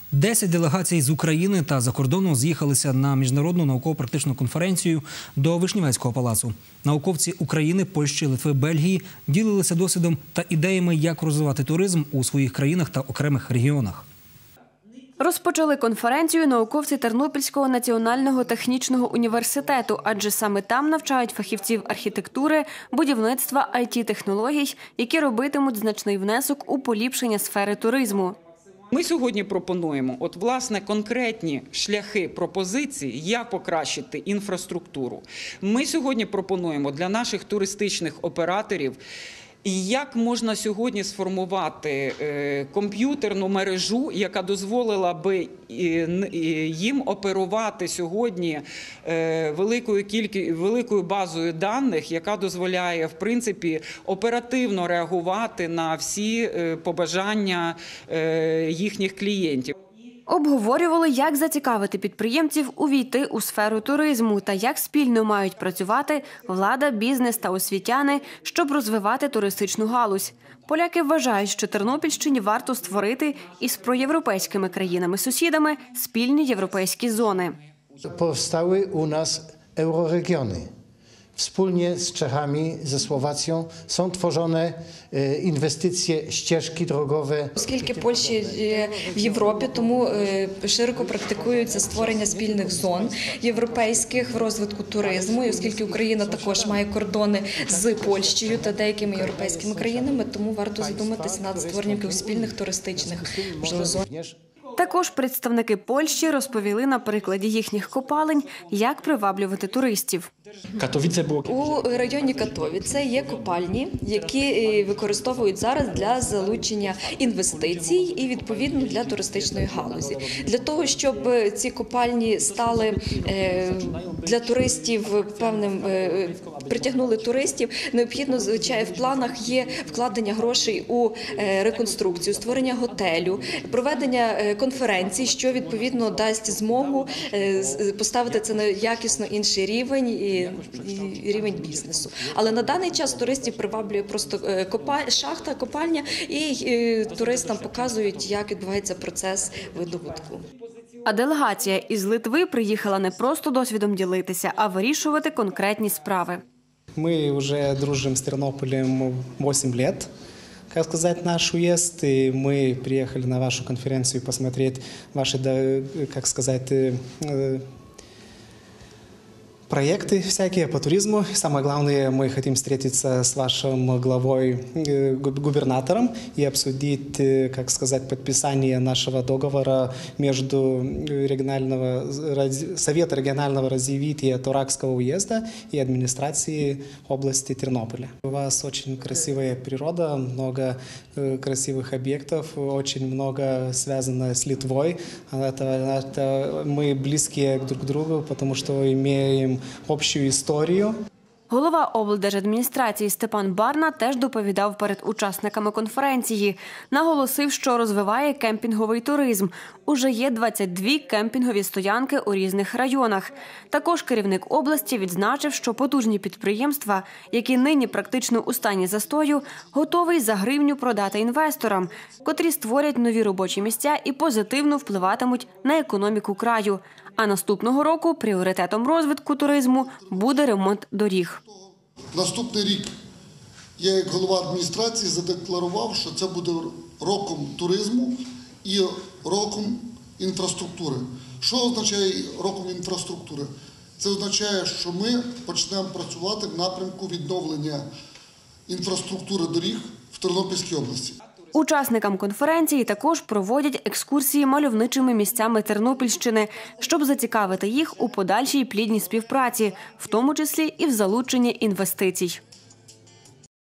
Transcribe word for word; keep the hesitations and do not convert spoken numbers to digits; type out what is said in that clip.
Десять делегацій з України та за кордону з'їхалися на міжнародну науково-практичну конференцію до Вишневецького палацу. Науковці України, Польщі, Литви, Бельгії ділилися досвідом та ідеями, як розвивати туризм у своїх країнах та окремих регіонах. Розпочали конференцію науковці Тернопільського національного технічного університету, адже саме там навчають фахівців архітектури, будівництва, ай ті-технологій, які робитимуть значний внесок у поліпшення сфери туризму. Ми сьогодні пропонуємо от, власне, конкретні шляхи пропозиції, як покращити інфраструктуру. Ми сьогодні пропонуємо для наших туристичних операторів, як можна сьогодні сформувати е, комп'ютерну мережу, яка дозволила би їм оперувати сьогодні е, великою кількістю, великою базою даних, яка дозволяє, в принципі, оперативно реагувати на всі е, побажання е, їхніх клієнтів. Обговорювали, як зацікавити підприємців увійти у сферу туризму та як спільно мають працювати влада, бізнес та освітяни, щоб розвивати туристичну галузь. Поляки вважають, що Тернопільщині варто створити із проєвропейськими країнами-сусідами спільні європейські зони. Powstały u nas euroregiony. Wspólnie z Czechami, ze Słowacją są tworzone inwestycje, ścieżki drogowe. Оскільки Польща є в Європі, тому широко практикується створення спільних зон європейських в розвитку туризму. І оскільки Україна також має кордони з Польщею та деякими європейськими країнами, тому варто задуматися над створенням спільних туристичних зон. Також представники Польщі розповіли на прикладі їхніх копалень, як приваблювати туристів. У районі Катовіце є копальні, які використовують зараз для залучення інвестицій і, відповідно, для туристичної галузі. Для того, щоб ці копальні стали для туристів певним, притягнули туристів, необхідно, звичайно, в планах є вкладення грошей у реконструкцію, створення готелю, проведення конференцій, що, відповідно, дасть змогу поставити це на якісно інший рівень і і рівень бізнесу. Але на даний час туристів приваблює просто шахта, копальня, і туристам показують, як відбувається процес видобутку. А делегація із Литви приїхала не просто досвідом ділитися, а вирішувати конкретні справи. Ми вже дружимо з Тернополем вісім років. Как сказать, наш уезд, и мы приехали на вашу конференцию посмотреть ваши, как сказать, проекты всякие по туризму. Самое главное, мы хотим встретиться с вашим главой, губернатором, и обсудить, как сказать, подписание нашего договора между регионального, Совета регионального развития Туракского уезда и администрации области Тернополя. У вас очень красивая природа, много красивых объектов, очень много связано с Литвой. Это, это мы близкие друг к другу, потому что имеем общу історію. Голова облдержадміністрації Степан Барна теж доповідав перед учасниками конференції. Наголосив, що розвиває кемпінговий туризм. Уже є двадцять дві кемпінгові стоянки у різних районах. Також керівник області відзначив, що потужні підприємства, які нині практично у стані застою, готовий за гривню продати інвесторам, котрі створять нові робочі місця і позитивно впливатимуть на економіку краю. А наступного року пріоритетом розвитку туризму буде ремонт доріг. Наступний рік я як голова адміністрації задекларував, що це буде роком туризму і роком інфраструктури. Що означає роком інфраструктури? Це означає, що ми почнемо працювати в напрямку відновлення інфраструктури доріг в Тернопільській області. Учасникам конференції також проводять екскурсії мальовничими місцями Тернопільщини, щоб зацікавити їх у подальшій плідній співпраці, в тому числі і в залученні інвестицій.